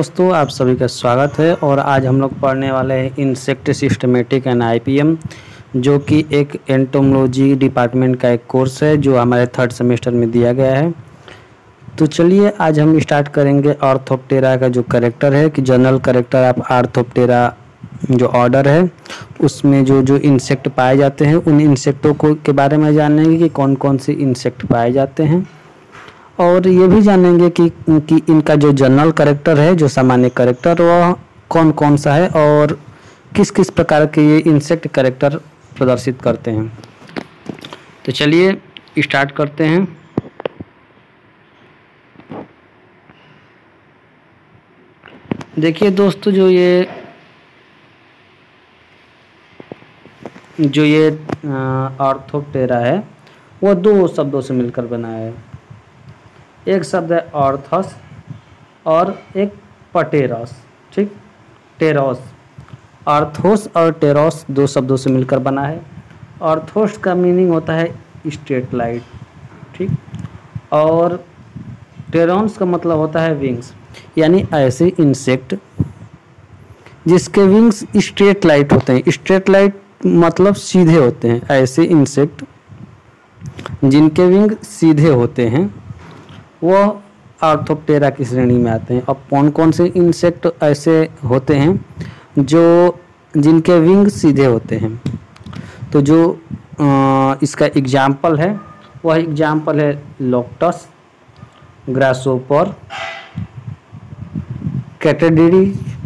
दोस्तों, आप सभी का स्वागत है। और आज हम लोग पढ़ने वाले हैं इंसेक्ट सिस्टमेटिक एंड आईपीएम, जो कि एक एंटोमोलॉजी डिपार्टमेंट का एक कोर्स है जो हमारे 3rd सेमेस्टर में दिया गया है। तो चलिए आज हम स्टार्ट करेंगे ऑर्थोप्टेरा का जो कैरेक्टर है कि जनरल कैरेक्टर ऑफ ऑर्थोप्टेरा जो ऑर्डर है उसमें जो जो इंसेक्ट पाए जाते हैं उन इंसेक्टों को के बारे में जानेंगे कि कौन कौन से इंसेक्ट पाए जाते हैं, और ये भी जानेंगे कि इनका जो जनरल कैरेक्टर है, जो सामान्य कैरेक्टर, वह कौन कौन सा है और किस किस प्रकार के ये इंसेक्ट कैरेक्टर प्रदर्शित करते हैं। तो चलिए स्टार्ट करते हैं। देखिए दोस्तों, जो ये ऑर्थोप्टेरा है वह 2 शब्दों से मिलकर बना है। एक शब्द है ऑर्थस और एक पटेरस। ठीक, टेरोस। ऑर्थोस और टेरोस 2 शब्दों से मिलकर बना है। ऑर्थोस का मीनिंग होता है स्ट्रेट लाइट, ठीक, और टेरोन्स का मतलब होता है विंग्स, यानी ऐसे इंसेक्ट जिसके विंग्स स्ट्रेट लाइट होते हैं। स्ट्रेट लाइट मतलब सीधे होते हैं। ऐसे इंसेक्ट जिनके विंग सीधे होते हैं वह ऑर्थोप्टेरा की श्रेणी में आते हैं। अब कौन कौन से इंसेक्ट ऐसे होते हैं जो जिनके विंग सीधे होते हैं? तो जो इसका एग्जाम्पल है वह एग्जाम्पल है locusts, grasshopper, katydid,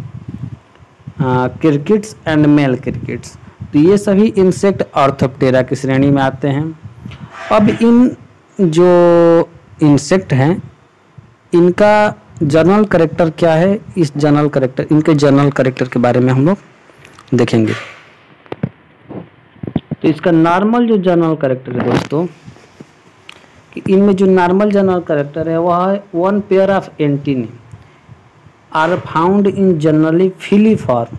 crickets and male crickets. तो ये सभी इंसेक्ट ऑर्थोप्टेरा की श्रेणी में आते हैं। अब इन जो इंसेक्ट हैं इनका जनरल कैरेक्टर क्या है, इनके जनरल कैरेक्टर के बारे में हम लोग देखेंगे। तो इसका नॉर्मल जो जनरल कैरेक्टर है दोस्तों, कि इनमें जो नॉर्मल जनरल कैरेक्टर है वह है 1 pair of antennae are found in generally filiform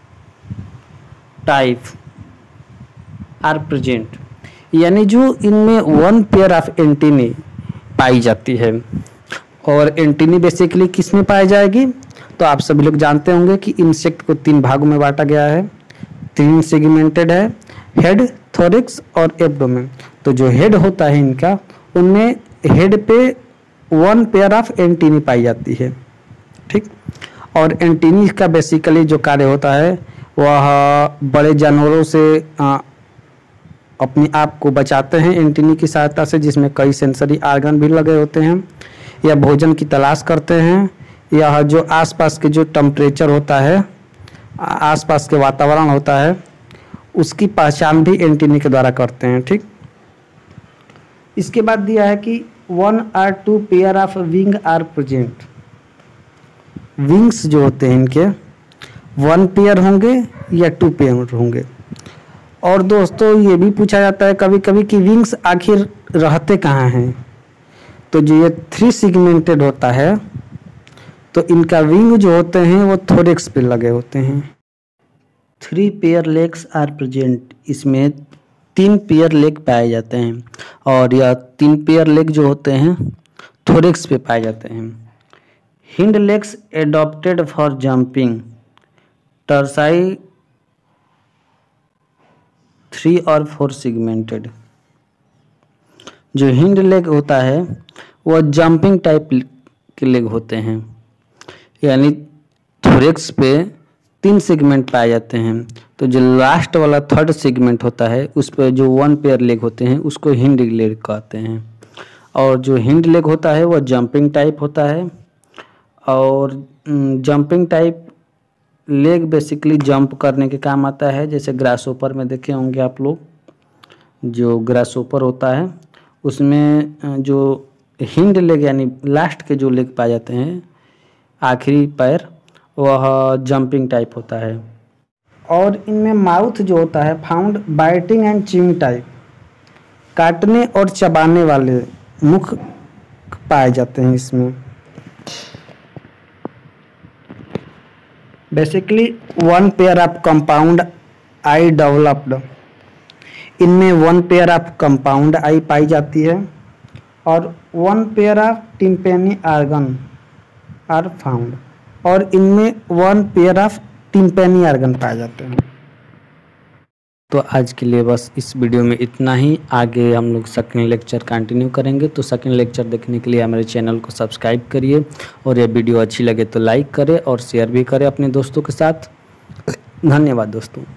type are present, यानी जो इनमें 1 पेयर ऑफ एंटीनी पाई जाती है। और एंटीनी बेसिकली किस में पाई जाएगी? तो आप सभी लोग जानते होंगे कि इंसेक्ट को 3 भागों में बांटा गया है। 3 सेगमेंटेड है, हेड, थोरिक्स और एब्डोमेन। तो जो हेड होता है इनका, उनमें हेड पे 1 पेयर ऑफ एंटीनी पाई जाती है। ठीक, और एंटीनी का बेसिकली जो कार्य होता है वह बड़े जानवरों से अपने आप को बचाते हैं एंटीनी की सहायता से, जिसमें कई सेंसरी आर्गन भी लगे होते हैं, या भोजन की तलाश करते हैं, या जो आसपास के जो टेम्परेचर होता है, आसपास के वातावरण होता है, उसकी पहचान भी एंटीनी के द्वारा करते हैं। ठीक, इसके बाद दिया है कि 1 or 2 pair of wing are present. Wings जो होते हैं इनके 1 पेयर होंगे या 2 पेयर होंगे। और दोस्तों ये भी पूछा जाता है कभी कभी कि विंग्स आखिर रहते कहाँ हैं? तो जो ये 3 सेगमेंटेड होता है तो इनका विंग जो होते हैं वो थोरिक्स पे लगे होते हैं। 3 पेयर लेग्स आर प्रेजेंट, इसमें 3 पेयर लेग पाए जाते हैं, और यह 3 पेयर लेग जो होते हैं थोरिक्स पे पाए जाते हैं। Hind legs adopted for jumping, tarsi 3 और 4 सेगमेंटेड। जो हिंड लेग होता है वह जंपिंग टाइप के लेग होते हैं, यानी थोरिक्स पे 3 सेगमेंट पाए जाते हैं। तो जो लास्ट वाला 3rd सेगमेंट होता है उस पर जो 1 पेयर लेग होते हैं उसको हिंड लेग कहते हैं। और जो हिंड लेग होता है वह जंपिंग टाइप होता है, और jumping type leg basically jump करने के काम आता है। जैसे ग्रासोपर में देखे होंगे आप लोग, जो ग्रासोपर होता है उसमें जो हिंड लेग यानी लास्ट के जो लेग पाए जाते हैं, आखिरी पैर, वह जंपिंग टाइप होता है। और इनमें माउथ जो होता है found biting and chewing type, काटने और चबाने वाले मुख पाए जाते हैं इसमें। Basically 1 pair of compound eye developed, इनमें 1 पेयर ऑफ कंपाउंड आई पाई जाती है, और 1 pair of tympani organ are found, और इनमें 1 पेयर ऑफ टिम्पैनी ऑर्गन पाए जाते हैं। तो आज के लिए बस इस वीडियो में इतना ही। आगे हम लोग सेकंड लेक्चर कंटिन्यू करेंगे। तो सेकंड लेक्चर देखने के लिए हमारे चैनल को सब्सक्राइब करिए और ये वीडियो अच्छी लगे तो लाइक करें और शेयर भी करें अपने दोस्तों के साथ। धन्यवाद दोस्तों।